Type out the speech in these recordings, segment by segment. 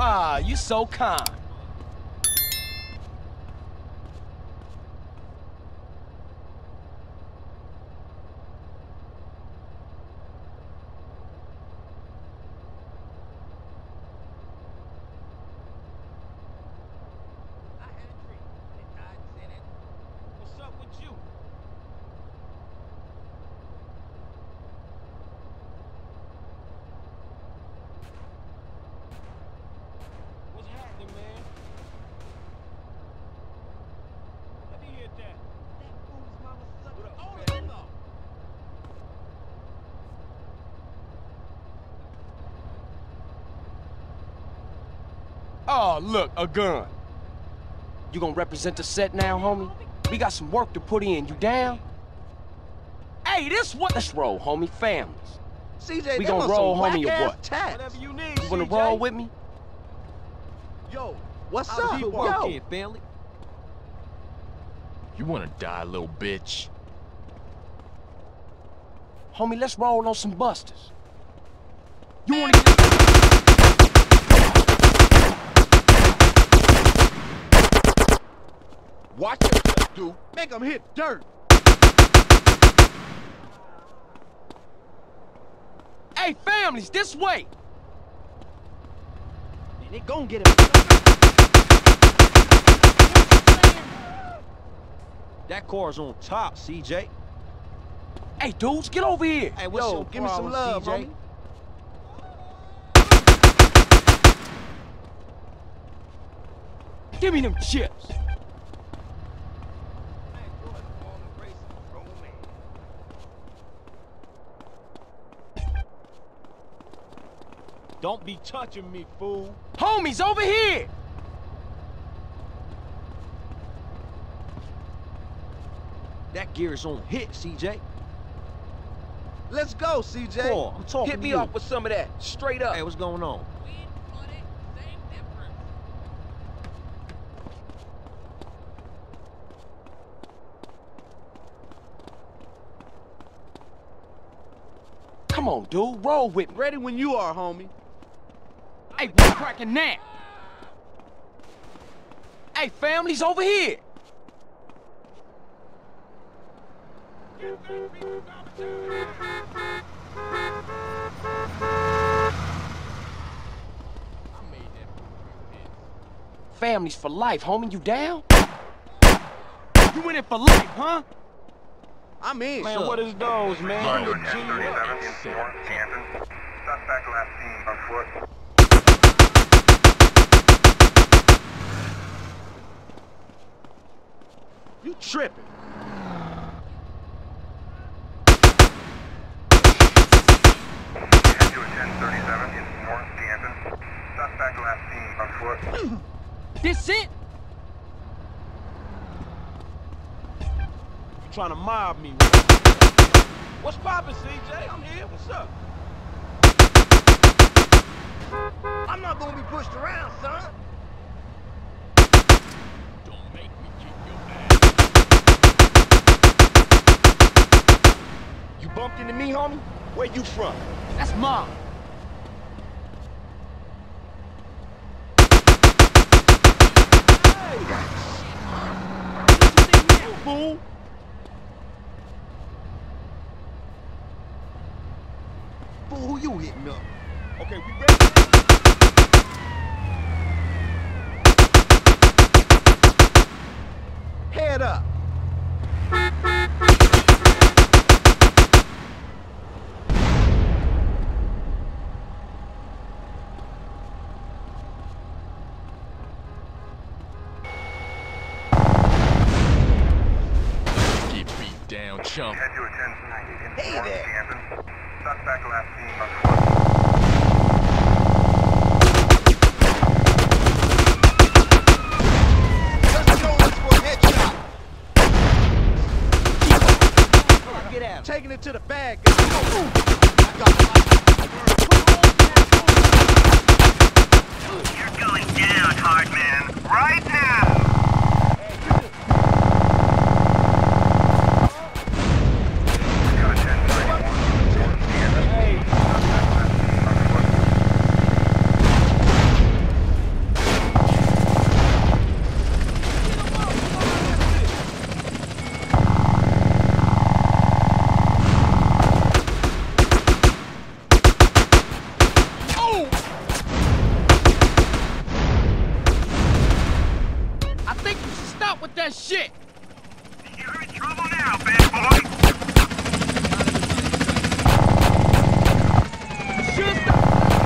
Ah, you so kind. Oh, look, a gun. You gonna represent the set now, homie? We got some work to put in. You down? Hey, this what? Let's roll, homie. Families. CJ, we gonna roll, homie, or what? Whatever you need, You wanna CJ. roll with me? Yo, what's up? Yo. Family? You wanna die, little bitch? Homie, let's roll on some busters. You wanna get... Watch yourself, dude. Make them hit dirt. Hey, families, this way. Man, they gon' get him. That car's on top, CJ. Hey, dudes, get over here. Hey, what's your give me some love, CJ? homie. Give me them chips. Don't be touching me, fool. Homies, over here. That gear's on hit, CJ. Let's go, CJ. Boy, I'm talking Hit to me you. off with some of that. Straight up. Hey, what's going on? Come on, dude, roll with me. Ready when you are, homie. Hey, what's cracking now? Hey, families, over here. Families for life, homie. You down? You in it for life, huh? I'm in. Man, what is those, man? North Canton. Suspect last seen on foot. You tripping. Head to a 1037 in North Canton. Suspect last seen on foot. This it? You trying to mob me? What's poppin', CJ? I'm here. What's up? I'm not gonna be pushed around, son. Don't make me kick your ass. You bumped into me, homie? Where you from? That's mine. Fool. Fool, who you hitting up? Okay, we ready? Head up. Get beat down, chump. Head to a 1090 in Hey North there. Canton. Suspect last seen on foot. Let's go look for a headshot. Get out. Taking it to the bag. I got it. You're going down, hard man. Right now. Got a 1031 North Canton. Suspect last seen on foot. stop with that shit! You're in trouble now, bad boy! Should've stopped.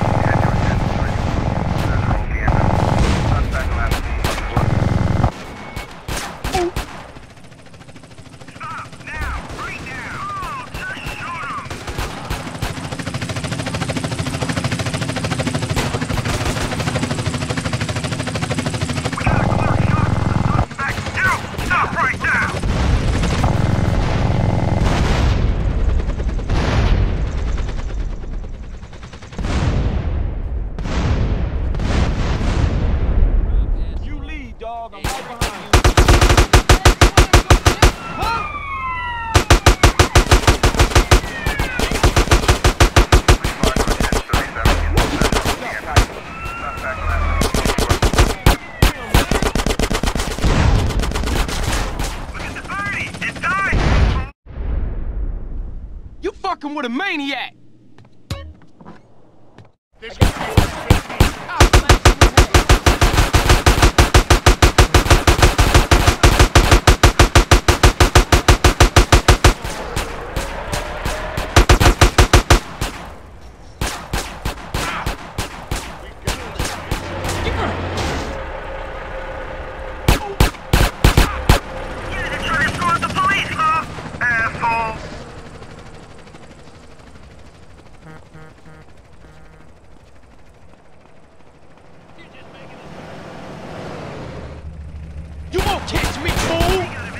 Stop, now, right now! Oh, just shoot him! We got a clear shot for the suspect! You, stop right now! You lead, dog. I'm right behind you. You fucking with a maniac! You won't catch me, fool!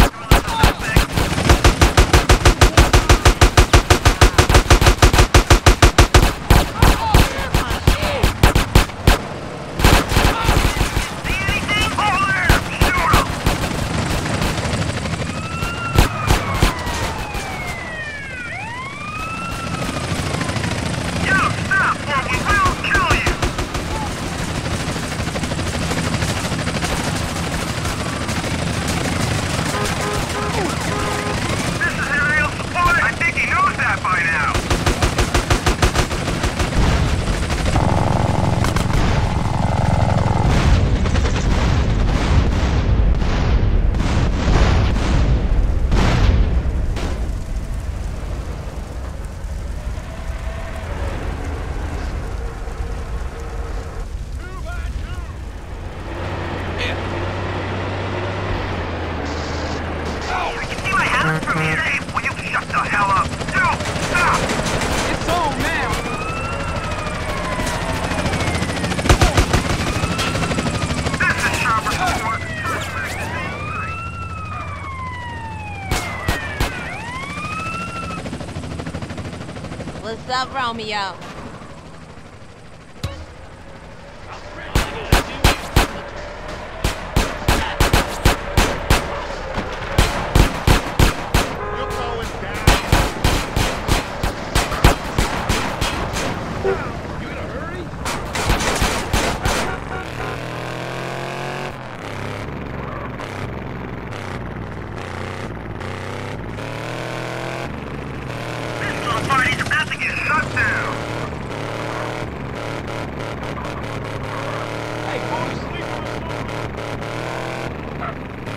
It's on now! What's up, Romeo? Party's about to get shut down! Hey, fall asleep on the floor.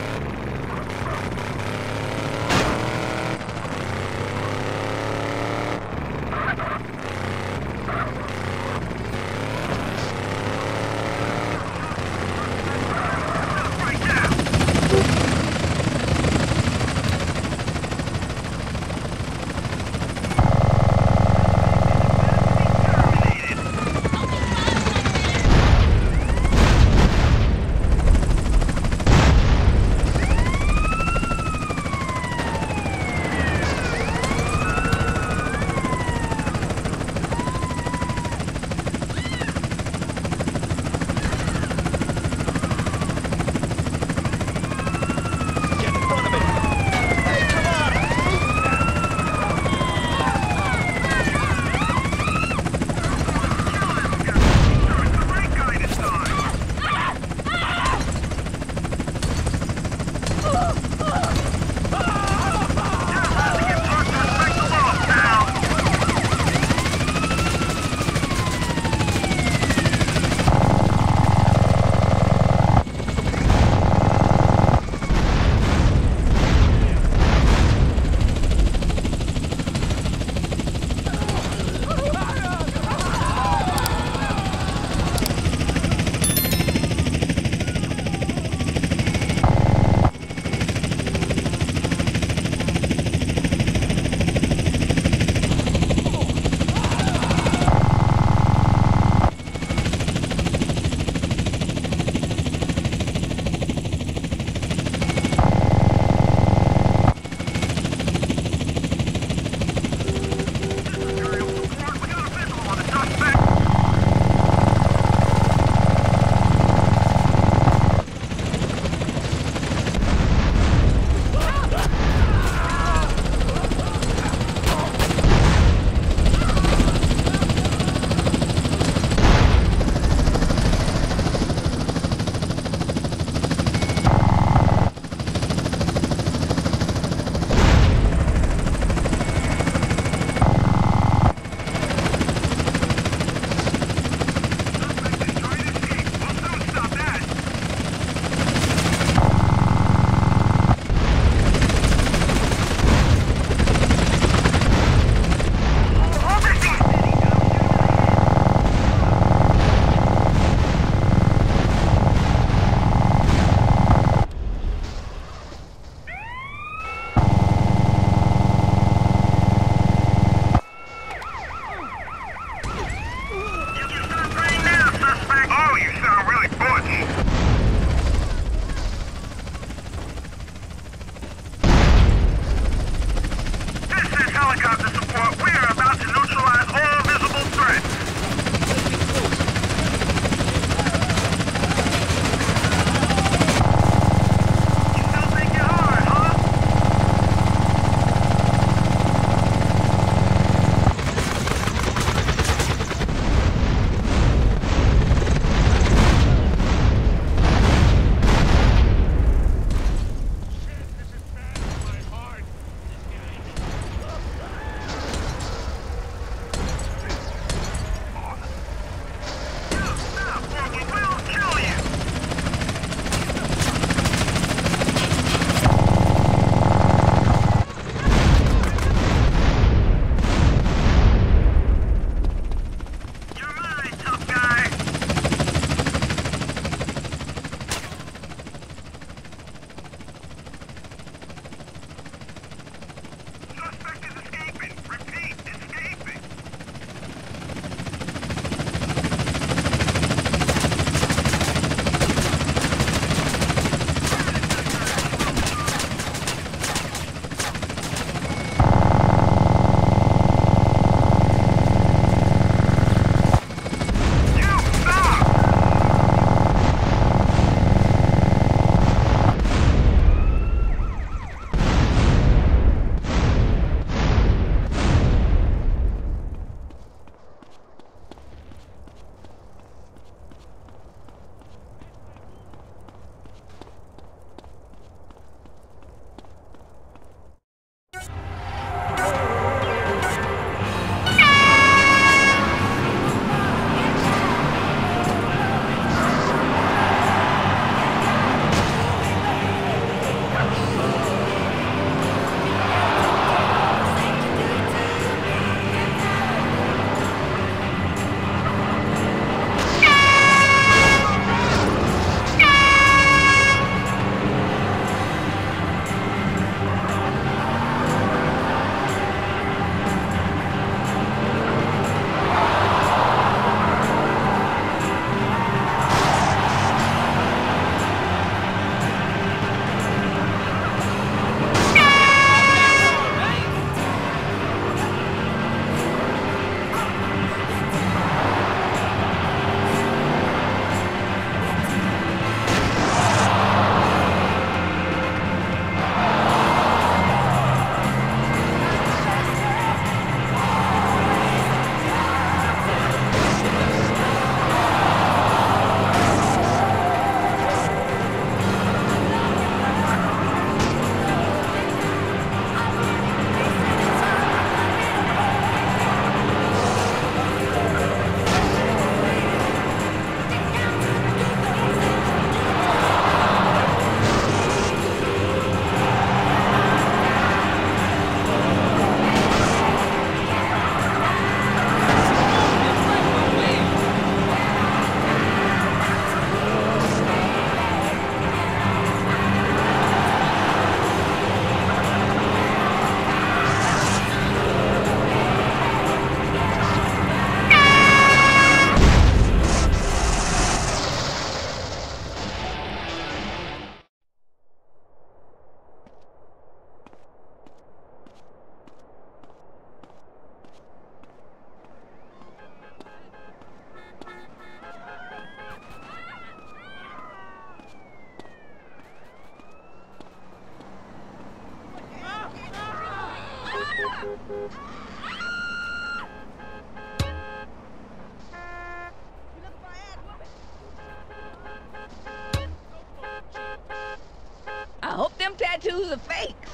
I hope them tattoos are fakes.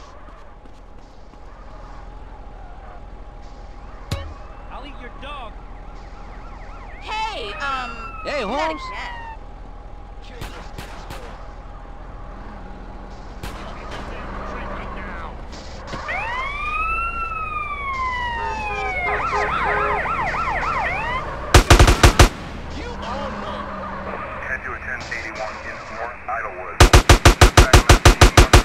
I'll eat your dog. Hey, Hey, do that Holmes. again. Head to a 1081 in North Idlewood. Suspect last seen on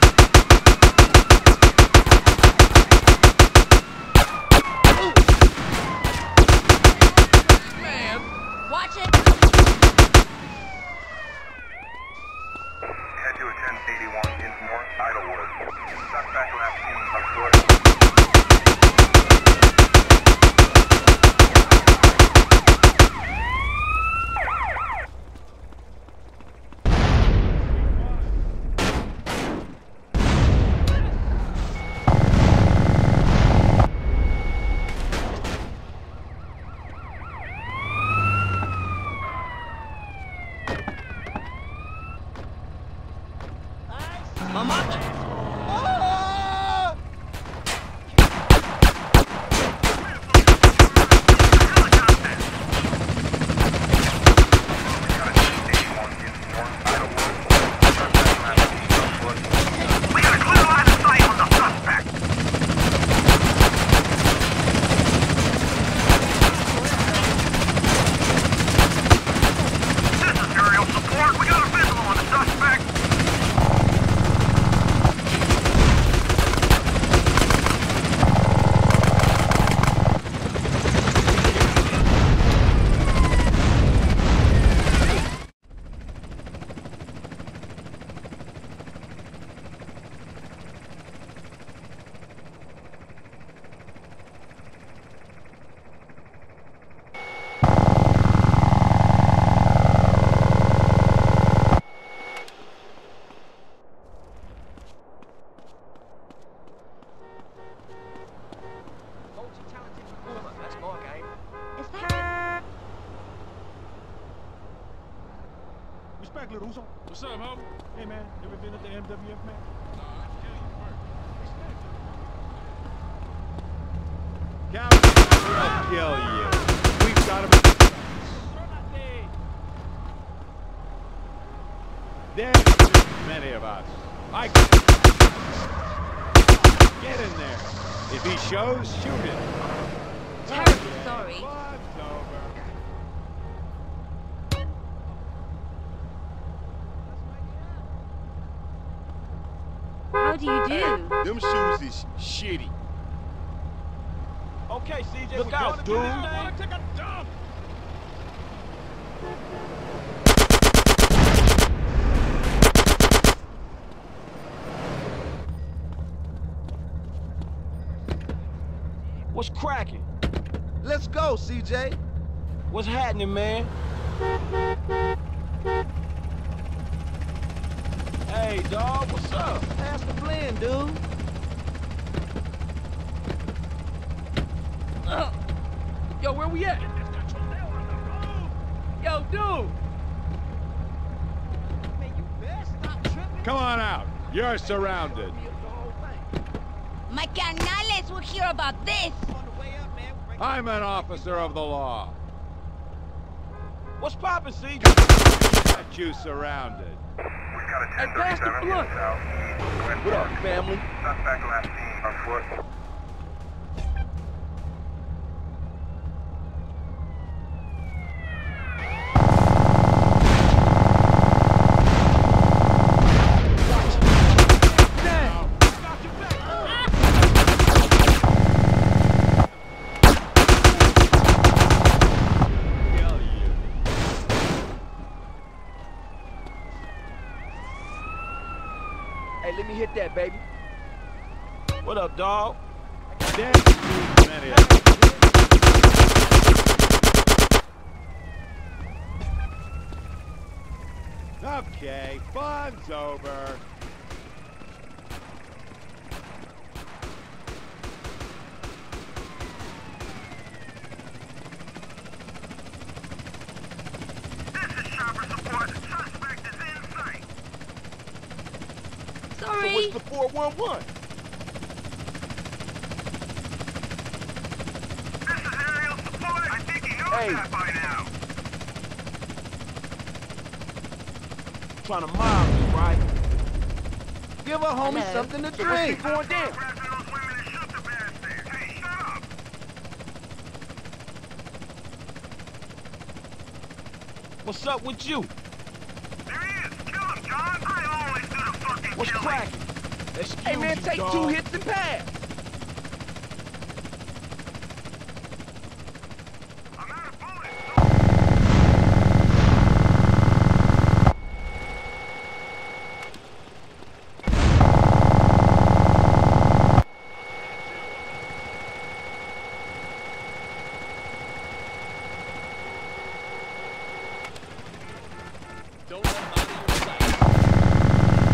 foot. Man, Watch it. Head to a 1081 in North Idlewood. Suspect last seen on foot. Respect, little Uso. what's up, homie? Hey, man, you ever been at the MWF, man? Captain, we'll kill you. We've got him in the sights. There's many of us. I can... Get in there. If he shows, shoot him. Terribly sorry. Fun's over. How do you do? Them shoes is shitty. Okay, CJ, Look we out, gonna dude. do this thing. Take a dump. What's cracking? Let's go, CJ. What's happening, man? Hey, dog, what's up? Pass the blend, dude. Yo, where we at? Yo, dude! Man, you best stop tripping. Come on out. You're surrounded. My canales will hear about this. On the way up, man. We're I'm an officer of the law. What's poppin', CJ? Got you surrounded. We've got a Hey, pass the 1037 in blunt. Southeast Glen What up, Park. family? Suspect last seen on foot. Kill you. Hey, let me hit that, baby. What up, dog? There's too many of us. Okay, fun's over. Sorry. So what's the 411? This is aerial support. I think he knows Hey. that by now. Trying to mob me, right? Give a homie Hello. something to So what's drink. been going down? Grabbing those women and shoot the bastard. Hey, shut up. What's up with you? There he is. Kill him, John. I always do the fucking What's killing. cracking? Excuse Hey, man, you, take dog. 2 hits and pass. I'm out of bullets. Don't let him out of your sight.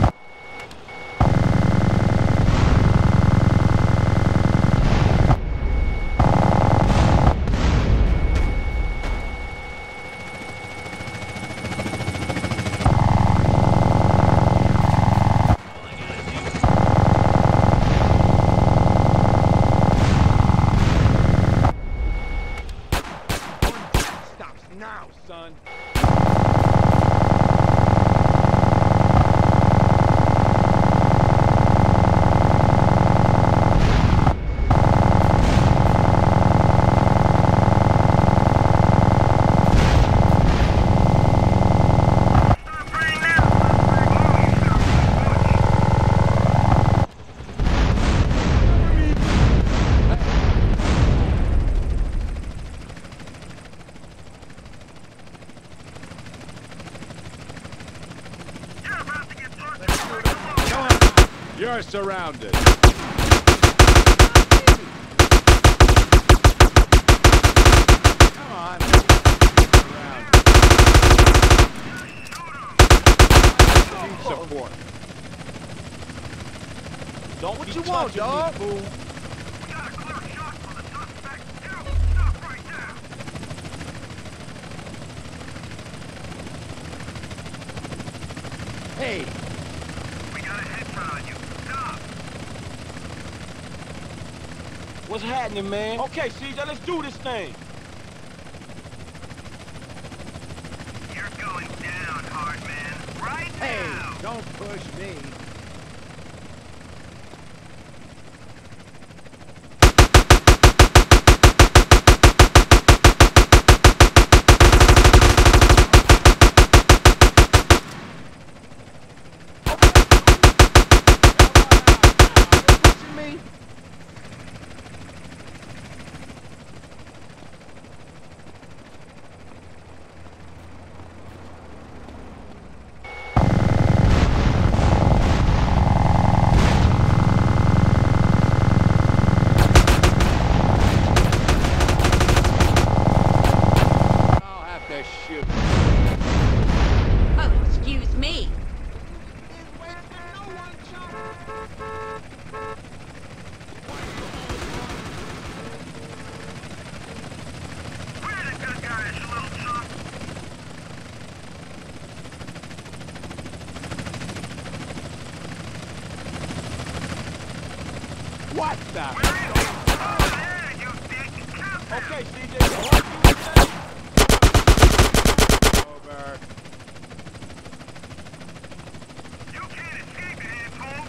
Stops now, son. Stop praying now. Oh, you sound like a You're about to get tossed in the You're surrounded. Come on. Need support. Don't What be you want, touching me, dog? fool. We got a clear shot for the suspect. You, stop right there. Hey, We got a headshot on you. Stop. What's happening, man? Okay, CJ, let's do this thing. You're going down, hard man. Right hey, now. don't push me. Pushing me? I'll have to shoot. Oh, excuse me. Where the good guys, you little chump? What the? Where is he? Oh, there, you dick. Kill him. Okay, CJ. Over. You can't escape it, asshole.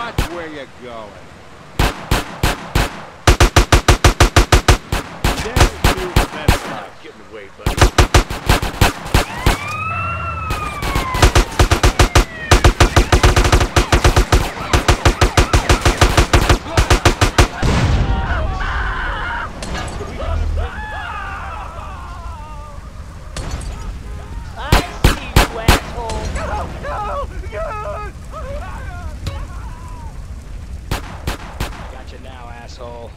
Watch where you're going. There's two better guys. Get in the way, buddy. Gotcha now, asshole.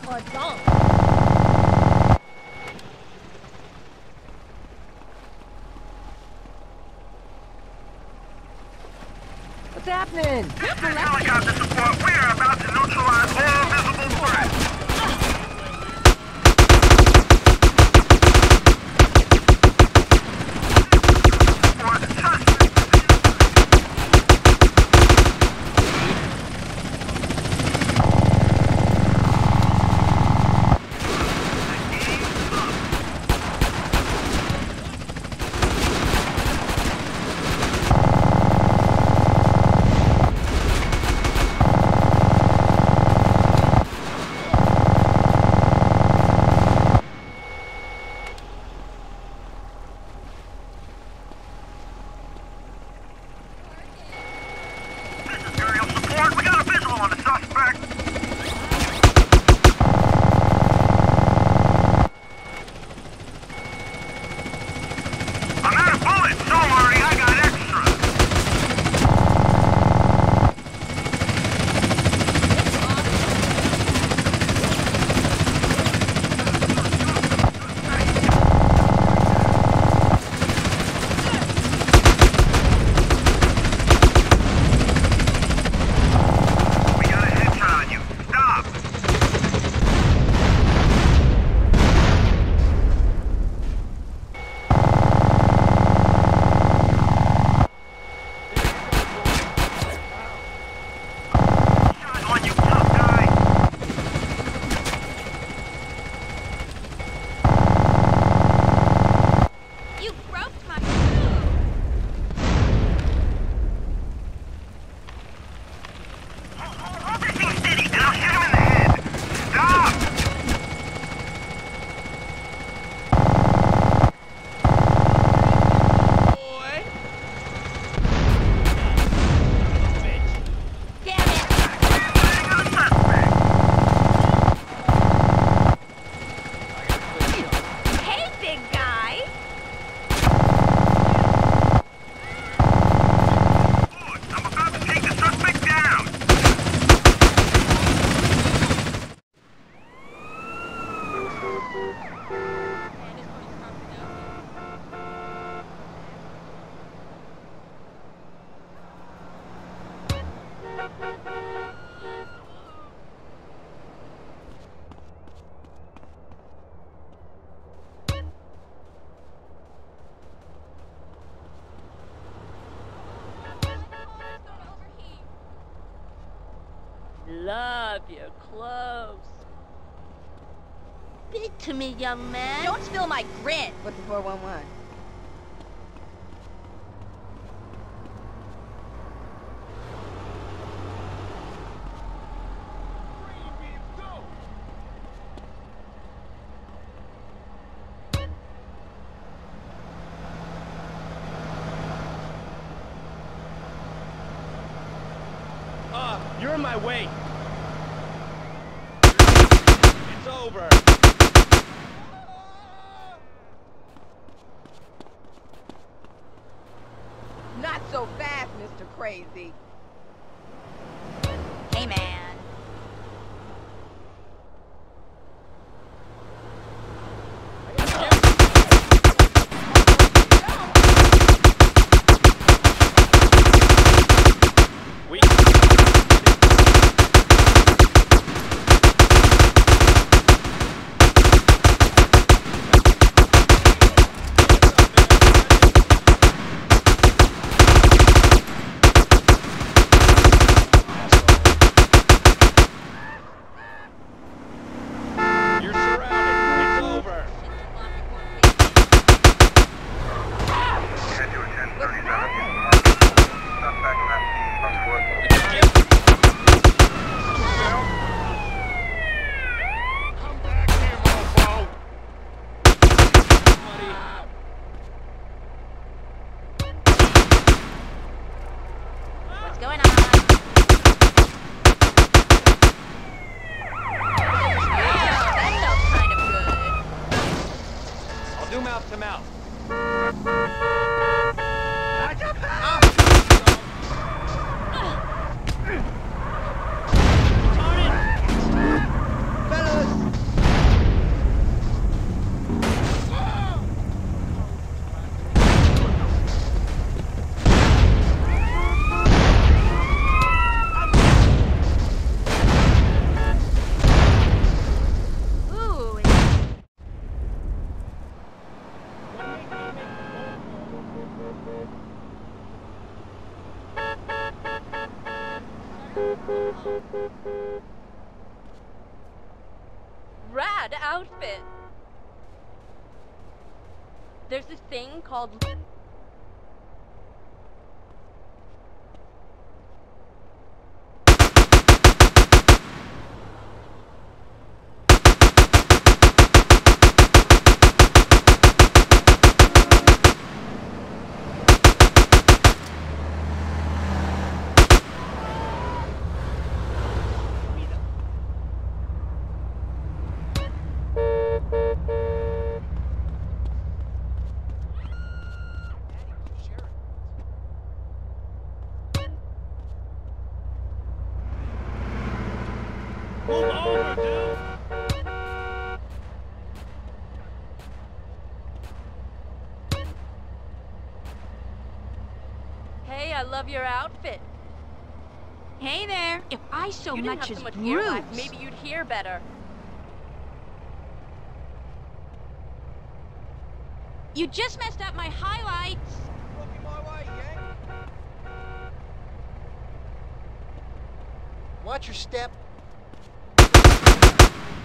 Or don't. What's happening? Helicopter support. We are about to neutralize all visible threats. Love your clothes. Speak to me, young man. Don't spill my grin with the 411. You're in my way. It's over. Not so fast, Mr. Crazy. Hey, man. Rad outfit. There's this thing called... Move over, dude. Hey, I love your outfit. Hey there. If I so You didn't much have as so much gear bruise, left, maybe you'd hear better. you just messed up my highlights. Looking my way, Yank. Watch your step.